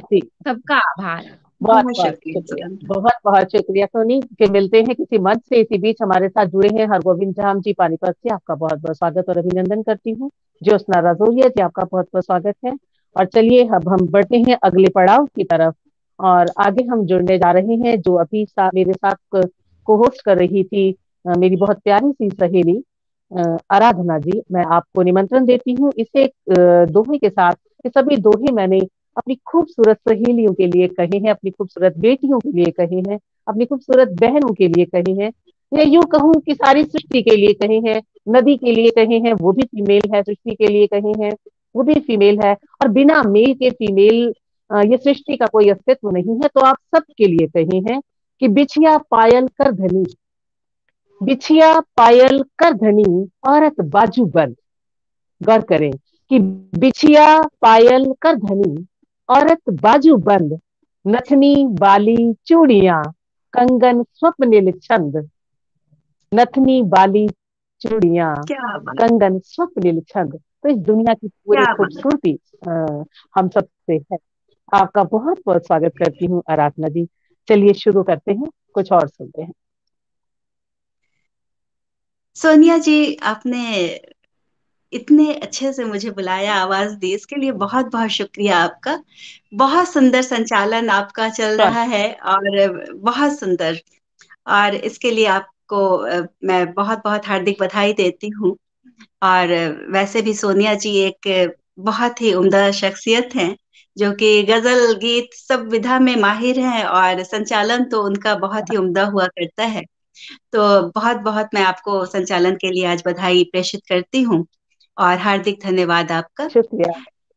जी। सबका आभार। बहुत बहुत बहुत शुक्रिया शुक्रिया, सुगंधा। बहुत बहुत शुक्रिया सोनी। फिर मिलते हैं किसी मंच से। इसी बीच हमारे साथ जुड़े हैं हरगोविंद धाम जी पानीपत से, आपका बहुत बहुत स्वागत और अभिनंदन करती हूँ। ज्योत्सना राजौरिया जी, आपका बहुत बहुत स्वागत है। और चलिए अब हम बढ़ते हैं अगले पड़ाव की तरफ। और आगे हम जुड़ने जा रहे हैं, जो अभी मेरे साथ को होस्ट कर रही थी, मेरी बहुत प्यारी सी सहेली आराधना जी। मैं आपको निमंत्रण देती हूँ इसे दोहे के साथ। ये सभी दोहे मैंने अपनी खूबसूरत सहेलियों के लिए कहे हैं, अपनी खूबसूरत बेटियों के लिए कहे हैं, अपनी खूबसूरत बहनों के लिए कहे हैं, या यूं कहूँ कि सारी सृष्टि के लिए कहे हैं। नदी के लिए कहे हैं, वो भी फीमेल है। सृष्टि के लिए कहे हैं, वो भी फीमेल है। और बिना मेल के फीमेल ये सृष्टि का कोई अस्तित्व नहीं है। तो आप सबके लिए कहे हैं कि बिछिया पायल कर धनी, बिछिया पायल कर धनी, औरत बाजू बंद। गौर करें कि बिछिया पायल कर धनी, औरत बाजू बंद, नथनी बाली चूड़ियां, कंगन स्वप्निल छंद। नथनी बाली चूड़ियां, क्या बात। कंगन स्वप्निल छंद। तो इस दुनिया की पूरी क्या बात। खूबसूरती हम सब से है। आपका बहुत बहुत स्वागत करती हूँ आराधना जी। चलिए शुरू करते हैं, कुछ और सुनते हैं। सोनिया जी, आपने इतने अच्छे से मुझे बुलाया, आवाज दी, इसके लिए बहुत बहुत शुक्रिया आपका। बहुत सुंदर संचालन आपका चल स्वागत। रहा है, और बहुत सुंदर। और इसके लिए आपको मैं बहुत बहुत हार्दिक बधाई देती हूँ। और वैसे भी सोनिया जी एक बहुत ही उम्दा शख्सियत हैं, जो कि गजल गीत सब विधा में माहिर हैं, और संचालन तो उनका बहुत ही उम्दा हुआ करता है। तो बहुत बहुत मैं आपको संचालन के लिए आज बधाई प्रेषित करती हूँ, और हार्दिक धन्यवाद आपका। शुक्रिया।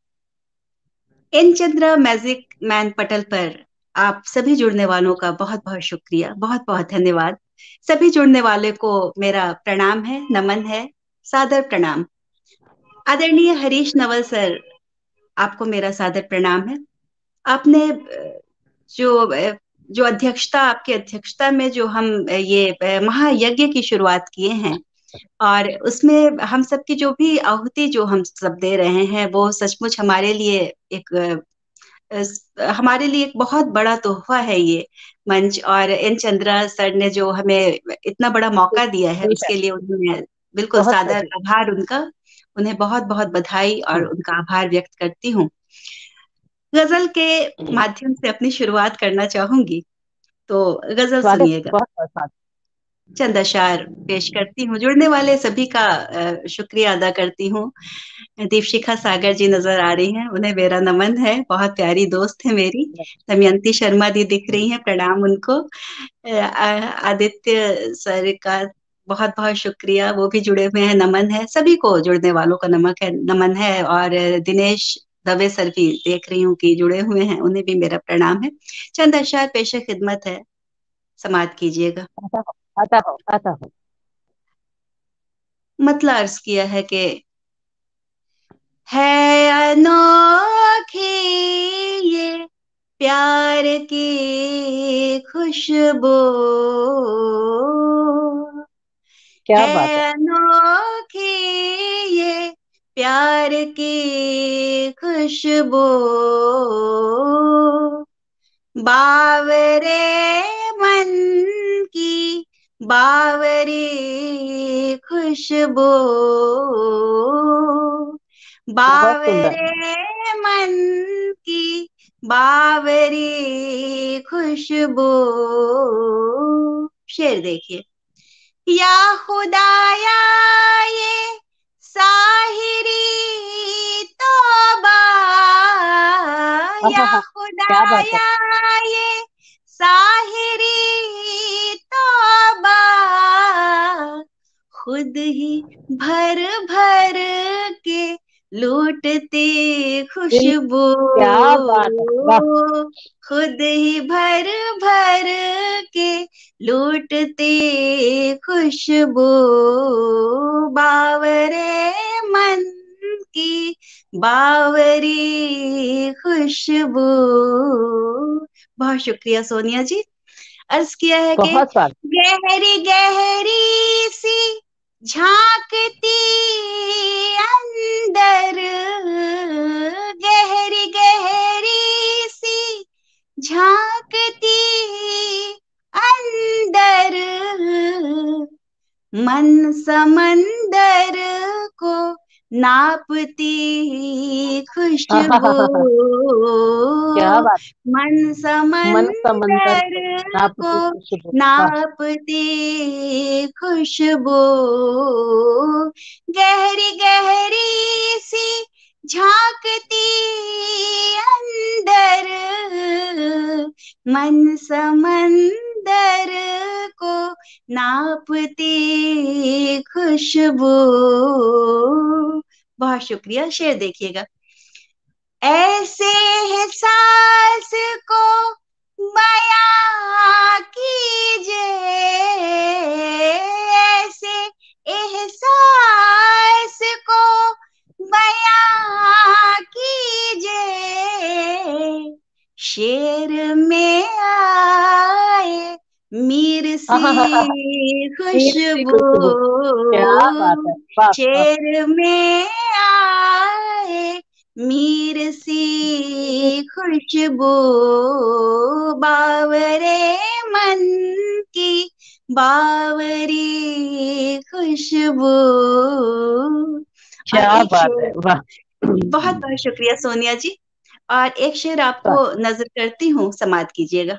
इन चंद्रा मैजिक मैन पटल पर आप सभी जुड़ने वालों का बहुत बहुत शुक्रिया, बहुत बहुत धन्यवाद। सभी जुड़ने वाले को मेरा प्रणाम है, नमन है, सादर प्रणाम। आदरणीय हरीश नवल सर, आपको मेरा सादर प्रणाम है। आपने जो जो अध्यक्षता, आपकी अध्यक्षता में जो हम ये महायज्ञ की शुरुआत किए हैं, और उसमें हम सबकी जो भी आहुति जो हम सब दे रहे हैं, वो सचमुच हमारे लिए एक हमारे लिए एक बहुत बड़ा तोहफा है ये मंच। और एन चंद्रा सर ने जो हमें इतना बड़ा मौका दिया है, सही है। उसके लिए उन्हें बिल्कुल बहुत सादर सही। आभार उनका। उन्हें बहुत बहुत बधाई और हम्म, उनका आभार व्यक्त करती हूँ। गजल के हम्म। माध्यम से अपनी शुरुआत करना चाहूंगी, तो गजल स्वागत, सुनिएगा। बहुत बहुत स्वागत। चंद अशार पेश करती हूँ। जुड़ने वाले सभी का शुक्रिया अदा करती हूँ। दीपशिखा सागर जी नजर आ रही हैं, उन्हें मेरा नमन है, बहुत प्यारी दोस्त है मेरी। दमयंती शर्मा दी दिख रही हैं, प्रणाम उनको। आदित्य सर का बहुत बहुत शुक्रिया, वो भी जुड़े हुए हैं, नमन है। सभी को जुड़ने वालों का नमक है, नमन है। और दिनेश दवे सर भी देख रही हूँ कि जुड़े हुए हैं, उन्हें भी मेरा प्रणाम है। चंद अशार पेशे खिदमत है, समाप्त कीजिएगा। आता हो, आता हो, आता हो। मतलब अर्ज किया है कि है अनोखी ये प्यार की खुशबू, क्या है बात है। अनोखी ये प्यार की खुशबू, बावरे मन की बावरी खुशबू, बहुत सुंदर। बावरे मन की बावरी खुशबू। शेर देखिए। या खुदाया ये साहिरी तौबा, या आहा, क्या बात है। खुदाया ये साहिरी तौबा, खुद ही भर भर के लूटती दिल, खुशबू, क्या बात है, वाह। खुद ही भर भर के लूटती खुशबू, बावरे मन की बावरी खुशबू। बहुत शुक्रिया सोनिया जी। अर्ज किया है कि बहुत स्वागत। गहरी गहरी सी झांकती अंदर, गहरी गहरी सी मन समंदर को नापती खुशबू, क्या बात। मन मन समंदर समंदर को को नापती खुशबू, वाह। नापती खुशबू, गहरी गहरी सी झांकती अंदर, मन समंदर को नापती खुशबू। बहुत शुक्रिया। शेर देखिएगा। ऐसे एहसास को बयां कीजिए, ऐसे एहसास को बयां कीजिए, शेर में आए मीर हाँ हाँ हाँ हाँ, सी नील सी खुशबू, खुशबू, क्या बात है, वाह वाह। शेर में आए मीर सी खुशबू, बावरे मन की बावरी खुशबू। और क्या एक बात शेर, है, वाह। बहुत बहुत शुक्रिया सोनिया जी। और एक शेर आपको स्वागत। नजर करती हूँ, समाप्त कीजिएगा।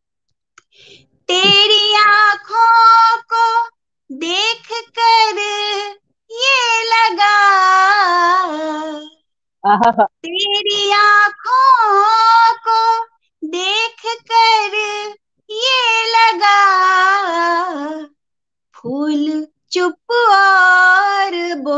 तेरी आंखों को देख कर ये लगा, आहा, तेरी आंखों को देख कर ये लगा, फूल चुप और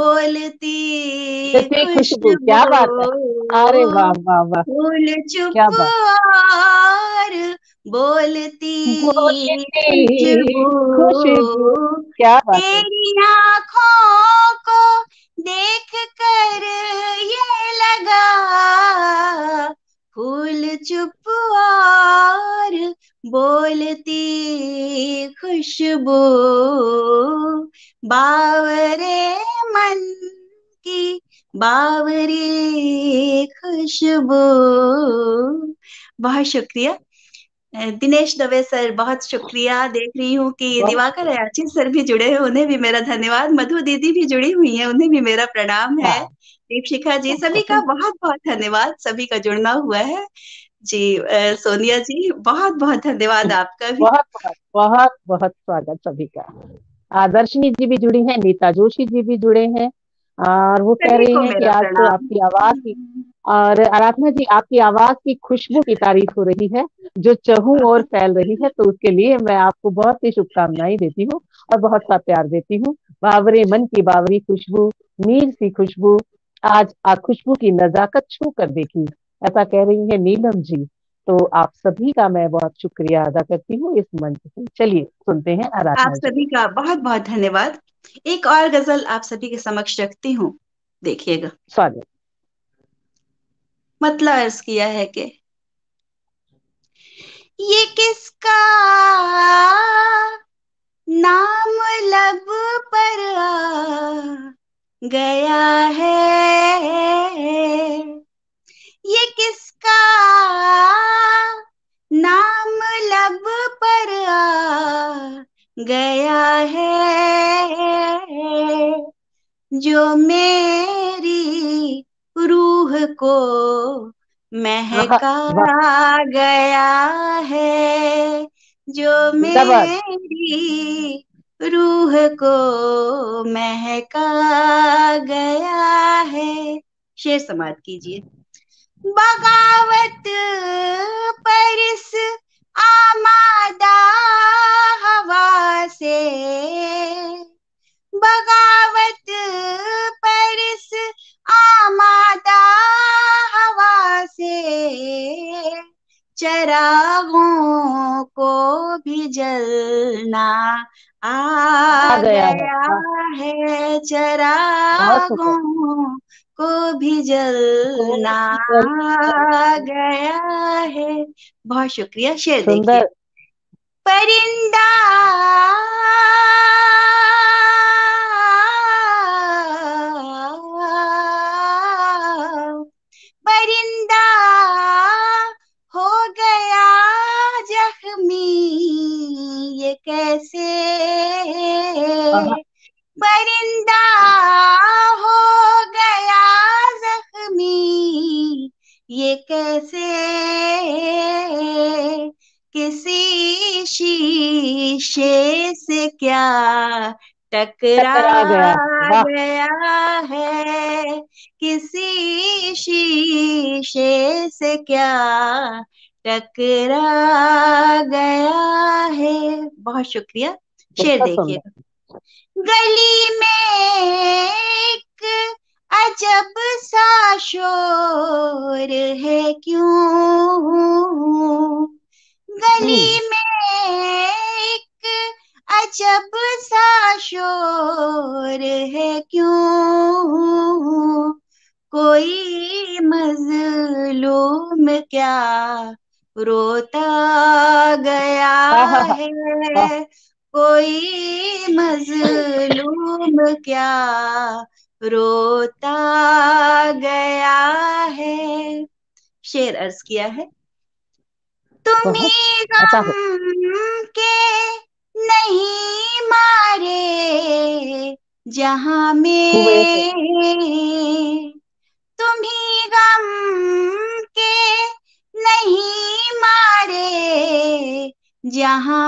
बोलती जैसे खुशबू, खुशबू, क्या बात है। अरे वाह वाह वाह। फूल चुप क्या बात। और बोलती बोलती खुशबू, खुशबू, क्या बात है। तेरी आंखों को देख कर ये लगा, फूल चुप और बोलती खुशबू, बावरे मन की बावरी खुशबू। बहुत शुक्रिया दिनेश दवे सर, बहुत शुक्रिया। देख रही हूँ कि बहुत दिवाकर शुक्रिया। अयाची सर भी जुड़े हैं, उन्हें भी मेरा धन्यवाद। मधु दीदी भी जुड़ी हुई हैं, उन्हें भी मेरा प्रणाम है। हाँ, दीपशिखा जी, सभी का बहुत बहुत धन्यवाद, सभी का जुड़ना हुआ है जी। सोनिया जी, बहुत बहुत धन्यवाद आपका भी। बहुत बहुत बहुत बहुत स्वागत सभी का। दर्शनी जी भी जुड़ी हैं, नीता जोशी जी भी जुड़े हैं, और वो कह सभी रही को हैं कि मेरा आज तो प्रणाम। आपकी आवाज की, और आराधना जी आपकी आवाज की खुशबू की तारीफ हो रही है, जो चहु और फैल रही है, तो उसके लिए मैं आपको बहुत सी शुभकामनाएं देती हूँ और बहुत सा प्यार देती हूँ। बावरे मन की बावरी खुशबू, मीर सी खुशबू, आज खुशबू की नजाकत छू कर देखी, ऐसा कह रही है नीलम जी। तो आप सभी का मैं बहुत शुक्रिया अदा करती हूँ इस मंच से। चलिए सुनते हैं आप आराधना जी। सभी का बहुत बहुत धन्यवाद। एक और गजल आप सभी के समक्ष रखती हूँ, देखिएगा। स्वागत। मतलब अर्ज किया है कि ये किसका नाम लब पर आ गया है, ये किसका नाम लब पर आ गया है, जो मेरी रूह को आहा, महका वाह। गया है, जो जिंदाबाद। मेरी रूह को महका गया है। शेर समाप्त कीजिए। बगावत पर इस आमादा हवा से, बगावत पर इस आमादा हवा से, चरागों को भी जलना आ आ गया है, गया वाह। है, बहुत सुंदर। चरागों को भी जलना कोई जल आ गया है। बहुत शुक्रिया। शेर देखिए। सुंदर। परिंदा परिंदा हो गया जख्मी, ये कैसे, आहा, किसी शीशे से क्या टकरा टकरा गया। वाह। गया है, किसी शीशे से क्या टकरा गया है। बहुत शुक्रिया। शेर बहुत देखिए। सुंदर। गली में एक अजब सा शोर है क्यों, हम्म। गली में एक अजब सा शोर है क्यों, कोई मजलूम क्या रोता गया हाँ हाँ हाँ। है, वाह। कोई मजलूम क्या रोता गया है। शेर अर्ज किया है। बहुत तुम्ही अच्छा गम है। के नहीं मारे जहां हुए थे। में, तुम्ही गम के नहीं मारे जहां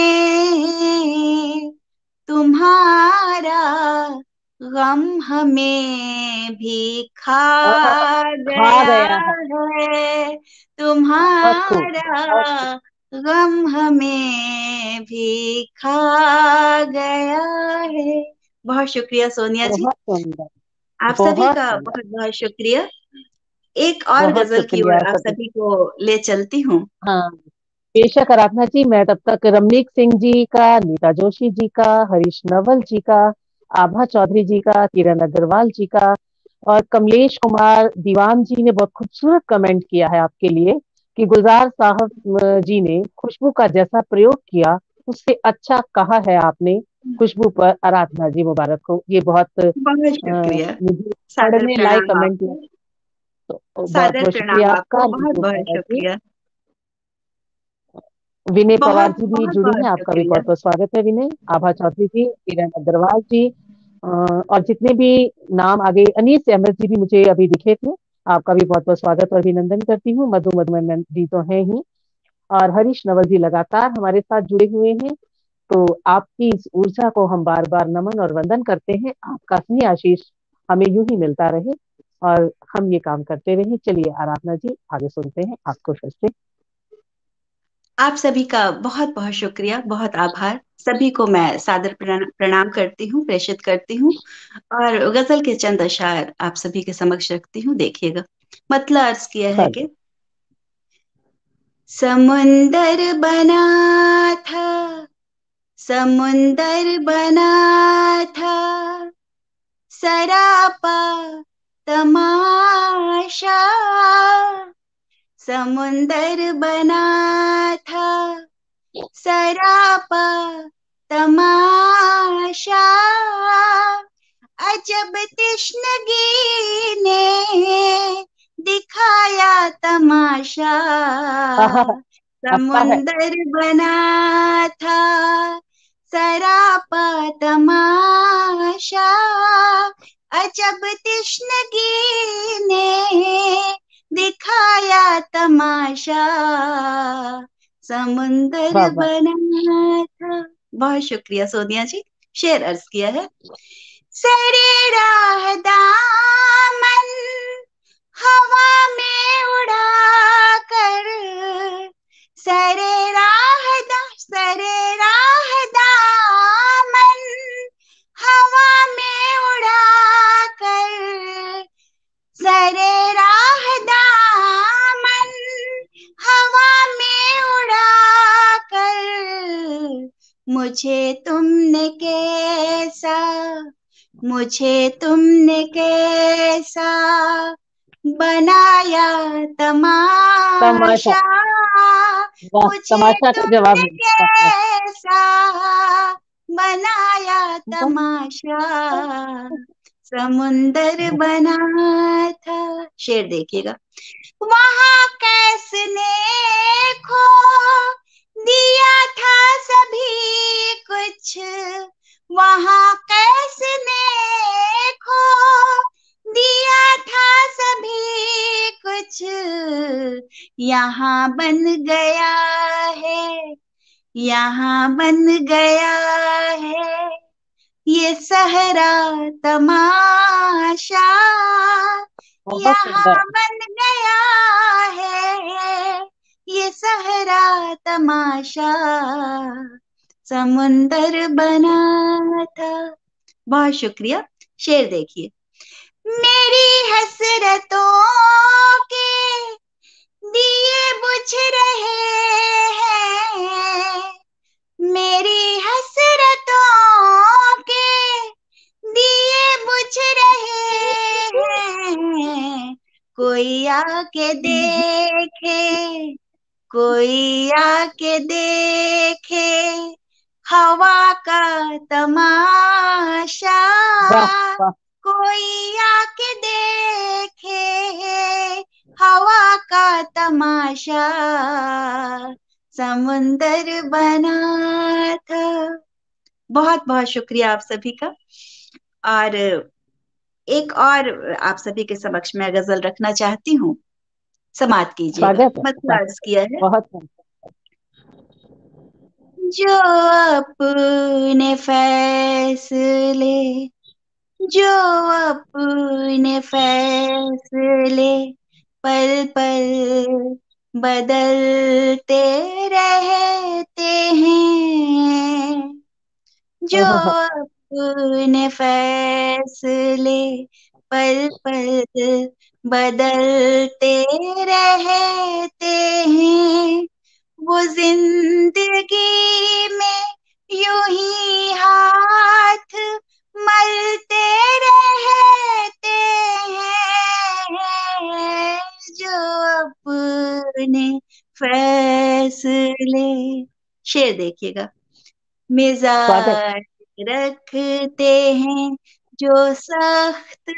में, तुम्हारा गम हमें भी खा हाँ, खा गया गया है। है, बहुत खूब। तुम्हारा बहुत खूब। गम हमें भी खा गया है। बहुत शुक्रिया सोनिया जी। बहुत सुंदर। आप सभी बहुत का सुंदर। बहुत बहुत शुक्रिया। एक और बहुत गजल की शुक्रिया ओर आप सभी। सभी को ले चलती हूँ। हाँ, बेशक आराधना जी। मैं तब तक रमनीक सिंह जी का, नीता जोशी जी का, हरीश नवल जी का, आभा चौधरी जी का, किरण अग्रवाल जी का और कमलेश कुमार दीवान जी ने बहुत खूबसूरत कमेंट किया है आपके लिए कि गुलजार साहब जी ने खुशबू का जैसा प्रयोग किया उससे अच्छा कहा है आपने खुशबू पर। आराधना जी मुबारक हो। ये बहुत बहुत शुक्रिया। मुझे सादर पढ़ने लायक प्रणाम कमेंट आपको। लगा। तो बहुत सादर बहुत प्रणाम शुक्रिया आपको। आपका। बहुत नीतू बहुत मुबारक जी। शुक्रिया। विनय पवार बहुत जी भी बहुत जुड़ी बहुत हैं। आपका भी शुक्रिया। बहुत बहुत स्वागत है विनय। आभा चौधरी जी, किरण अग्रवाल जी और जितने भी नाम आगे, अनीस अहमद जी भी मुझे अभी दिखे थे। आपका भी बहुत बहुत स्वागत और अभिनंदन करती हूँ। मधु मधुमन जी तो हैं ही और हरीश नवल जी लगातार हमारे साथ जुड़े हुए हैं। तो आपकी इस ऊर्जा को हम बार बार नमन और वंदन करते हैं। आपका स्नेह आशीष हमें यूं ही मिलता रहे और हम ये काम करते रहे। चलिए आराधना जी, आगे सुनते हैं आपको फिर से। आप सभी का बहुत बहुत शुक्रिया, बहुत आभार। सभी को मैं सादर प्रणाम करती हूँ, प्रेषित करती हूँ और गजल के चंद अशार आप सभी के समक्ष रखती हूँ। देखिएगा। मतलब अर्ज किया है चलिए। कि समुंदर बना था, समुंदर बना था, सरापा तमाशा, समुंदर बना था, सरापा तमाशा, अजब तिश्नगी ने दिखाया तमाशा, आहा, अच्छा है। समुंदर बना था, सरापा तमाशा, अजब तिश्नगी ने दिखाया तमाशा, वाह समुंदर वाह। बना था। बहुत शुक्रिया सोनिया जी। शेर अर्ज किया है। सरे राह दामन हवा में उड़ा कर, सरे राह दामन हवा में उड़ा कर, सरे राह दामन हवा में उड़ा कर, मुझे तुमने कैसा, मुझे तुमने कैसा बनाया तमाशा। तमाशा, वाह, मुझे तमाशा का जवाब तुमने है। वाह वाह। कैसा बनाया वाह, तमाशा, समुंदर वाह। बना था। शेर देखिएगा। वहां किसने खो दिया था सभी कुछ, वहां किसने खो दिया था सभी कुछ, यहाँ बन गया है, यहाँ बन गया है ये सहरा तमाशा, बहुत सुंदर। यहाँ बन गया है ये सहरा तमाशा, समुंदर बना था। बहुत शुक्रिया। शेर देखिए। मेरी हसरतों के दिए बुझ रहे हैं, मेरी हसरतों के दिए बुझ रहे हैं, कोई आके देखे, कोई आके देखे हवा का तमाशा, वाह वाह। कोई आके देखे हवा का तमाशा, समुंदर बना था। बहुत बहुत शुक्रिया आप सभी का। और एक और आप सभी के समक्ष मैं गजल रखना चाहती हूँ, समाप्त कीजिएगा। स्वागत है, मतलब स्वागत अर्ज किया है। बहुत है। जो अपने फैसले, जो अपने फैसले पल पल बदलते रहते हैं, जो वाह, अपने फैसले पल पल बदलते रहते हैं, वो जिंदगी में यूं ही हाथ मलते रहते हैं, जो अपने फैसले। शेर देखिएगा। स्वागत। मिजाज रखते हैं जो सख्त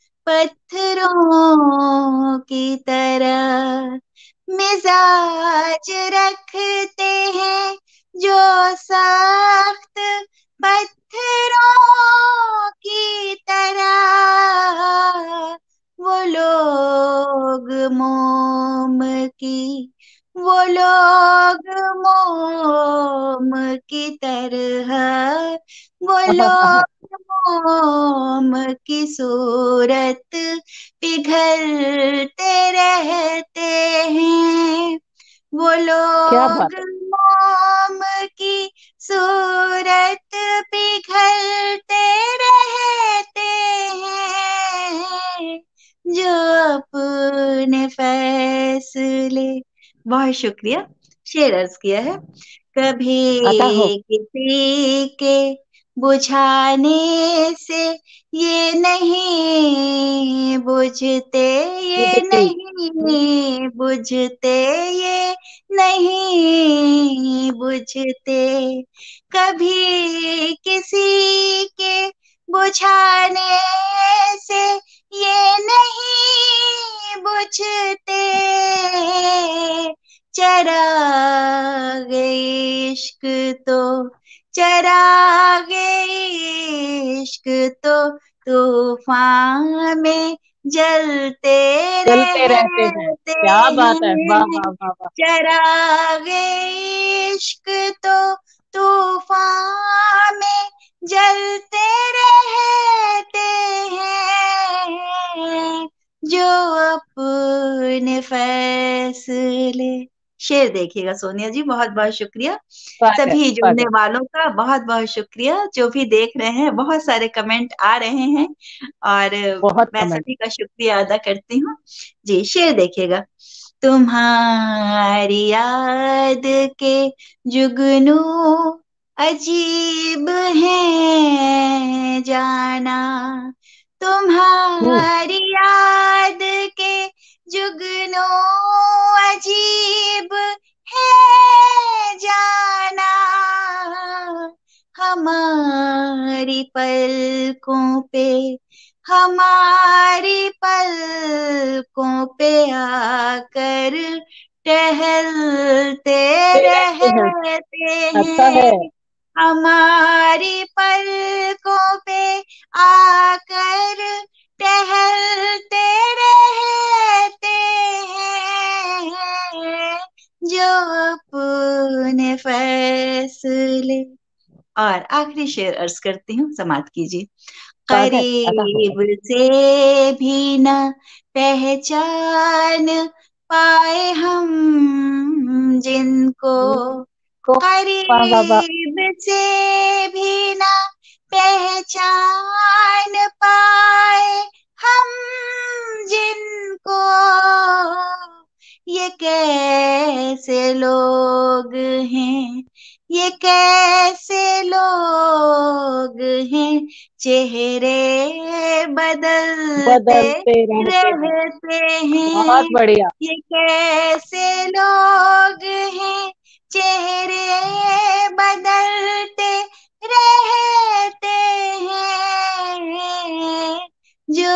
पत्थरों की तरह, मिजाज रखते हैं जो सख्त पत्थरों की तरह, वो लोग मोम की, वो लोग मोम की तरह, वो लोग मोम की सूरत पिघलते रहते हैं, वो क्या लोग बात है। मोम की सूरत पिघलते रहते हैं, जो अपने फैसले। बहुत शुक्रिया। शेर अर्ज किया है। अता हो। कभी किसी के बुझाने से ये नहीं बुझते, ये बुझती। नहीं बुझते, ये नहीं बुझते, कभी किसी के बुझाने से ये नहीं बुझते, चरागे इश्क तो, चरागे इश्क तो तूफान में जलते चलते रहते हैं, रहते क्या बात है, वाह हैं, वाह वाह वाह। चरागे इश्क तो तूफान में जलते रहते हैं, जो अपने फैसले। शेर देखिएगा सोनिया जी। बहुत बहुत शुक्रिया स्वागत सभी जुड़ने स्वागत। वालों का, बहुत बहुत शुक्रिया जो भी देख रहे हैं। बहुत सारे कमेंट आ रहे हैं और बहुत मैं कमेंट। सभी का शुक्रिया अदा करती हूँ जी। शेर देखिएगा। तुम्हारी याद के जुगनू अजीब है जाना, हम्म। तुम्हारी याद के जुगनू अजीब है जाना, हमारी पलकों पे, हमारी पलकों पे आकर टहलते दे रहते हैं। रहते अच्छा है। हैं, हमारी पलकों पे आकर टहलते रहते हैं जो अपने फैसले। और आखिरी शेर अर्ज करती हूँ, समाप्त कीजिए। स्वागत अता हो। करीब से भी न पहचान पाए हम जिनको, को वाह वाह वाह। करीब से भी न पहचान पाए हम जिनको, ये कैसे लोग हैं, ये कैसे लोग हैं, चेहरे बदलते बदलते रहते हैं। रहते बहुत हैं, बढ़िया। ये कैसे लोग हैं, चेहरे बदलते रहते हैं जो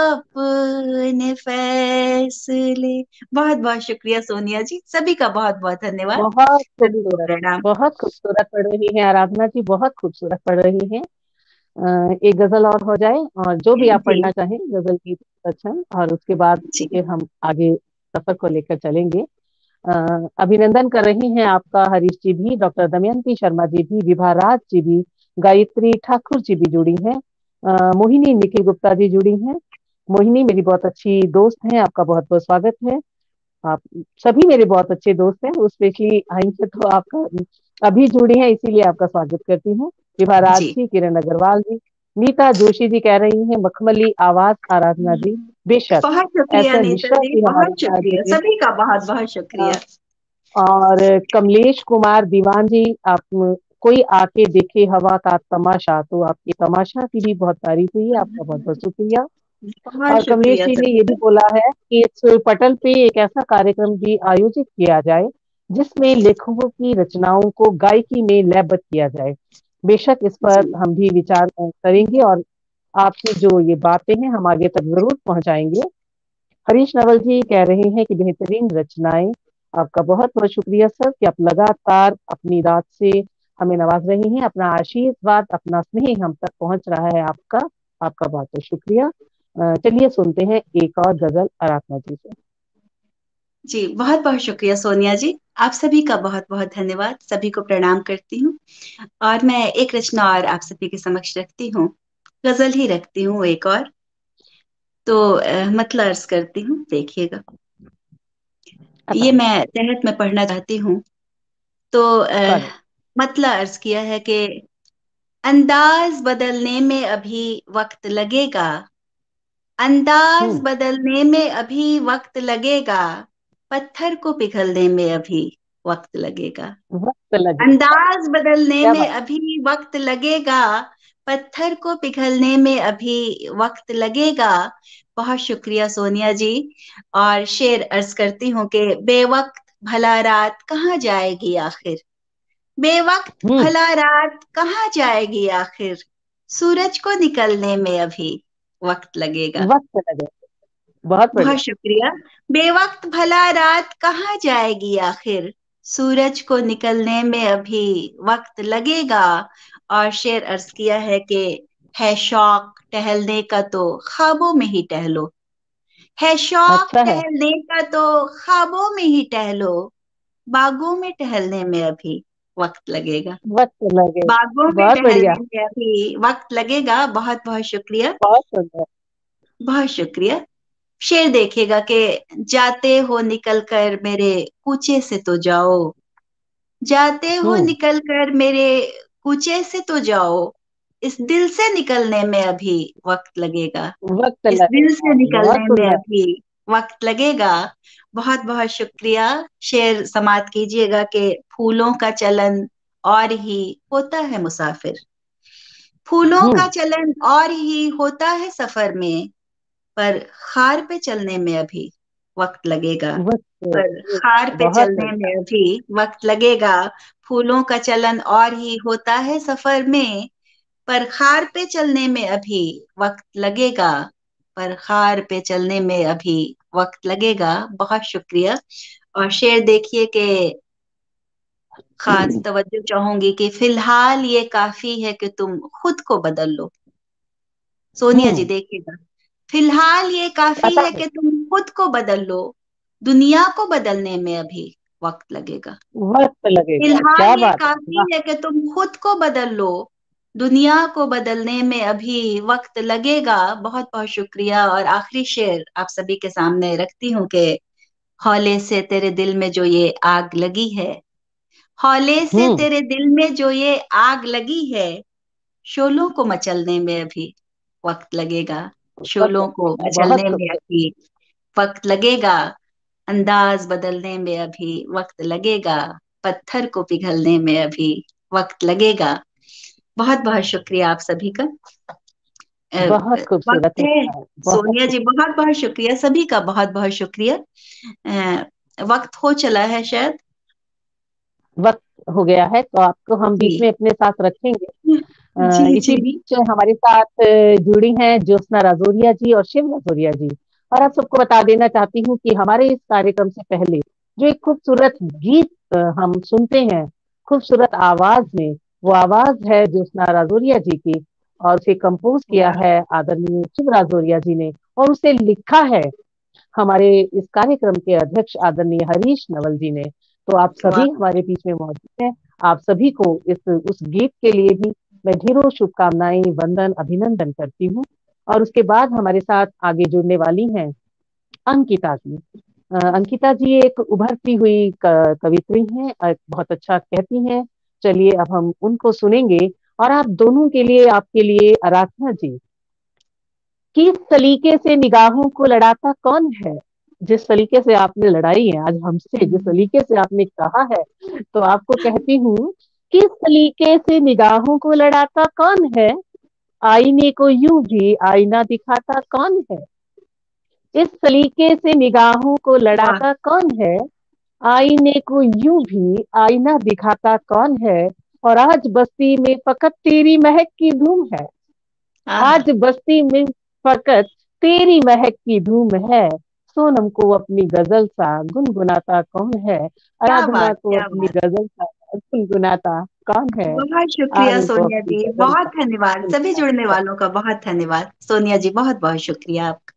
अपने फैसले। बहुत बहुत शुक्रिया सोनिया जी, सभी का बहुत बहुत धन्यवाद, बहुत सभी को खूबसूरत। प्रणाम। बहुत खूबसूरत पढ़ रही हैं आराधना जी, बहुत खूबसूरत पढ़ रही हैं। एक गजल और हो जाए, और जो भी आप जी पढ़ना चाहें गजल की अच्छा, और उसके बाद जी फिर हम आगे सफर को लेकर चलेंगे। अभिनंदन कर रही हैं आपका हरीश जी भी, डॉक्टर दमयंती शर्मा जी भी, विभा राज जी भी, गायत्री ठाकुर जी भी जुड़ी हैं, मोहिनी निखिल गुप्ता जी जुड़ी हैं। मोहिनी मेरी बहुत अच्छी दोस्त हैं, आपका बहुत बहुत स्वागत है। आप सभी मेरे बहुत अच्छे दोस्त हैं, वो स्पेशली आएंगे तो आपका अभी जुड़ी हैं, इसीलिए आपका स्वागत करती हूँ। विभा राज जी। जी, किरण अग्रवाल जी, नीता जोशी जी कह रही हैं मखमली आवाज आराधना जी, बेशक बहुत शुक्रिया ऐसा नीता निश्चय जी, भी हमारे बहुत साथ शुक्रिया, जुड़े सभी का बहुत बहुत हैं। शुक्रिया। और कमलेश कुमार दीवान जी, आप कोई आके देखे हवा का तमाशा, तो आपकी तमाशा की भी बहुत तारीफ हुई है, आपका बहुत बहुत शुक्रिया। बहुत और कमलेश शुक्रिया जी ने सभी ये भी का। बोला है कि इस पटल पे एक ऐसा कार्यक्रम भी आयोजित किया जाए जिसमें लेखकों की रचनाओं को गायकी में लयबद्ध किया जाए। बेशक इस पर जी हम भी विचार करेंगे, और आपकी जो ये बातें हैं हम आगे तक जरूर पहुंचाएंगे। हरीश नवल जी कह रहे हैं कि बेहतरीन रचनाएं। आपका बहुत बहुत शुक्रिया सर, कि आप लगातार अपनी रात से हमें नवाज रही हैं, अपना आशीर्वाद अपना स्नेह हम तक पहुंच रहा है आपका। आपका बहुत बहुत शुक्रिया। चलिए सुनते हैं एक और गजल आराधना जी से। जी, बहुत बहुत शुक्रिया सोनिया जी, आप सभी का बहुत बहुत धन्यवाद, सभी को प्रणाम करती हूँ। और मैं एक रचना और आप सभी के समक्ष रखती हूँ, गजल ही रखती हूँ एक और। तो मतलब अर्ज करती हूँ, देखिएगा। अता ये हो। मैं तहत में पढ़ना चाहती हूँ। तो स्वागत। मतलब अर्ज किया है कि अंदाज बदलने में अभी वक्त लगेगा, अंदाज हम्म। बदलने में अभी वक्त लगेगा, पत्थर को पिघलने में अभी वक्त लगेगा। वक्त लगेगा। अंदाज बदलने क्या में बात। अभी वक्त लगेगा, पत्थर को पिघलने में अभी वक्त लगेगा। बहुत शुक्रिया सोनिया जी। और शेर अर्ज करती हूँ कि बेवक्त भला रात कहाँ जाएगी आखिर, बेवक्त हम्म। भला रात कहाँ जाएगी आखिर, सूरज को निकलने में अभी वक्त लगेगा। वक्त लगेगा। बहुत बहुत बढ़िया। शुक्रिया। बेवक्त भला रात कहाँ जाएगी आखिर, सूरज को निकलने में अभी वक्त लगेगा। और शेर अर्ज किया है कि है शौक टहलने का तो ख्वाबों में ही टहलो, है शौक अच्छा है। टहलने का तो ख्वाबों में ही टहलो, बागों में टहलने में अभी वक्त लगेगा, वक्त लगेगा। बागों में बहुत बढ़िया। टहलने में अभी वक्त लगेगा। बहुत बहुत शुक्रिया, बहुत सुंदर। बहुत शुक्रिया। शेर देखिएगा कि जाते हो निकल कर मेरे कूचे से तो जाओ, जाते हो हम्म। निकल कर मेरे कूचे से तो जाओ, इस दिल से निकलने में अभी वक्त लगेगा, वक्त इस दिल लगेगा। से बहुत निकलने में सुंदर। अभी वक्त लगेगा। बहुत बहुत शुक्रिया। शेर समाप्त कीजिएगा कि फूलों का चलन और ही होता है मुसाफिर, फूलों का हम्म। चलन और ही होता है सफर में, पर खार पे चलने में अभी वक्त लगेगा, वक्त। पर खार पे बहुत चलने बढ़िया। में अभी वक्त लगेगा। फूलों का चलन और ही होता है सफर में, पर खार पे चलने में अभी वक्त लगेगा, पर खार पे चलने में अभी वक्त लगेगा। बहुत शुक्रिया। और शेर देखिए कि खास तवज्जो चाहूंगी कि फिलहाल ये काफी है कि तुम खुद को बदल लो। सोनिया जी हम्म। देखिएगा, फिलहाल ये काफी पता है है, कि तुम खुद को बदल लो, दुनिया को बदलने में अभी वक्त लगेगा। वक्त लगेगा, फिलहाल क्या ये बात है, काफी वाह। है कि तुम खुद को बदल लो, दुनिया को बदलने में अभी वक्त लगेगा। बहुत बहुत शुक्रिया। और आखिरी शेर आप सभी के सामने रखती हूँ कि हौले से तेरे दिल में जो ये आग लगी है, हौले से हम्म। तेरे दिल में जो ये आग लगी है, शोलों को मचलने में अभी वक्त लगेगा, वक्त शोलों को लगेगा, बहुत मचलने में खूबसूरत। अभी वक्त लगेगा, अंदाज बदलने में अभी वक्त लगेगा, पत्थर को पिघलने में अभी वक्त लगेगा। बहुत बहुत शुक्रिया आप सभी का। बहुत खूबसूरत वक्त है। है, बहुत सोनिया खूब। जी बहुत बहुत शुक्रिया, सभी का बहुत बहुत शुक्रिया। वक्त हो चला है शायद। वक्त हो गया है, तो आपको हम जी बीच में अपने साथ रखेंगे। जी इसी जी। बीच हमारे साथ जुड़ी हैं ज्योत्सना राजौरिया जी और शिव राजौरिया जी। और आप सबको बता देना चाहती हूँ कि हमारे इस कार्यक्रम से पहले जो एक खूबसूरत गीत हम सुनते हैं, खूबसूरत आवाज में, वो आवाज है ज्योत्सना राजौरिया जी की। और उसे कंपोज किया वाह। है आदरणीय शिव राजौरिया जी ने, और उसे लिखा है हमारे इस कार्यक्रम के अध्यक्ष आदरणीय हरीश नवल जी ने। तो आप वाह। सभी हमारे बीच में मौजूद हैं। आप सभी को इस उस गीत के लिए भी मैं ढेरों शुभकामनाएं, वंदन, अभिनंदन करती हूँ। और उसके बाद हमारे साथ आगे जुड़ने वाली हैं अंकिता जी। अंकिता जी एक उभरती हुई कवित्री हैं, बहुत अच्छा कहती हैं। चलिए अब हम उनको सुनेंगे। और आप दोनों के लिए, आपके लिए आराधना जी, किस सलीके से निगाहों को लड़ाता कौन है। जिस सलीके से आपने लड़ाई है आज हमसे, जिस सलीके से आपने कहा है, तो आपको कहती हूँ, किस सलीके से निगाहों को लड़ाता कौन है, आईने को यूं भी आईना दिखाता कौन है। इस सलीके से निगाहों को वाह। लड़ाता कौन है, आईने को यूं भी आईना दिखाता कौन है। और आज बस्ती में फकत तेरी महक की धूम है। आहा। आज बस्ती में फकत तेरी महक की धूम है। सोनम को अपनी गजल सा गुनगुनाता कौन है, क्या आराधना बात, को क्या अपनी बात। गजल सा गुनगुनाता कौन है। बहुत आज शुक्रिया उनको सोनिया अपनी जी, गजल बहुत सा धन्यवाद सभी गुनगुनाता जुड़ने कौन वालों का, बहुत धन्यवाद सोनिया जी, बहुत बहुत शुक्रिया आपका।